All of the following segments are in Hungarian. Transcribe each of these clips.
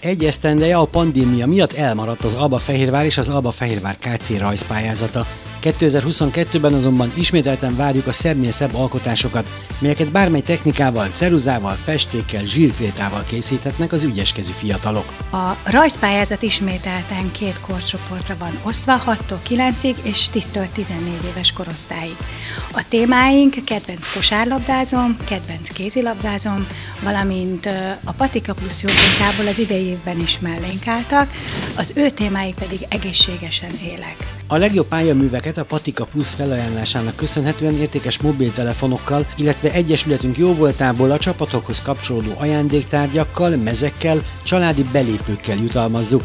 Egy esztendeje a pandémia miatt elmaradt az Albafehérvár és az Albafehérvár KC rajzpályázata. 2022-ben azonban ismételten várjuk a szebbnél szebb alkotásokat, melyeket bármely technikával, ceruzával, festékkel, zsírkrétával készíthetnek az ügyeskezű fiatalok. A rajzpályázat ismételten 2 korcsoportra van osztva, 6-tól 9-ig és 10-től 14 éves korosztályig. A témáink kedvenc kosárlabdázom, kedvenc kézilabdázom, valamint a Patika Plusz jóvoltából az idei évben is mellénk álltak, az ő témáik pedig egészségesen élek. A legjobb pályaműveket a Patika Plusz felajánlásának köszönhetően értékes mobiltelefonokkal, illetve egyesületünk jóvoltából a csapatokhoz kapcsolódó ajándéktárgyakkal, mezekkel, családi belépőkkel jutalmazzuk.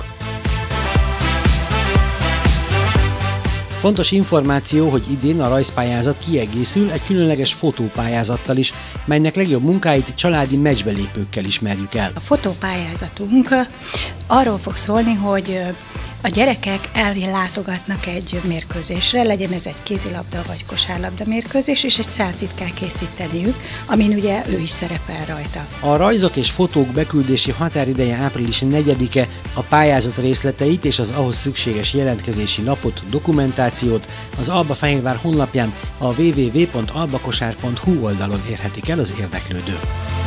Fontos információ, hogy idén a rajzpályázat kiegészül egy különleges fotópályázattal is, melynek legjobb munkáit családi meccsbelépőkkel ismerjük el. A fotópályázatunk arról fog szólni, hogy a gyerekek ellátogatnak egy mérkőzésre, legyen ez egy kézilabda vagy kosárlabda mérkőzés, és egy selfie-t kell készíteniük, amin ugye ő is szerepel rajta. A rajzok és fotók beküldési határideje április 4-e, a pályázat részleteit és az ahhoz szükséges jelentkezési lapot, dokumentációt az Albafehérvár honlapján a www.albakosár.hu oldalon érhetik el az érdeklődők.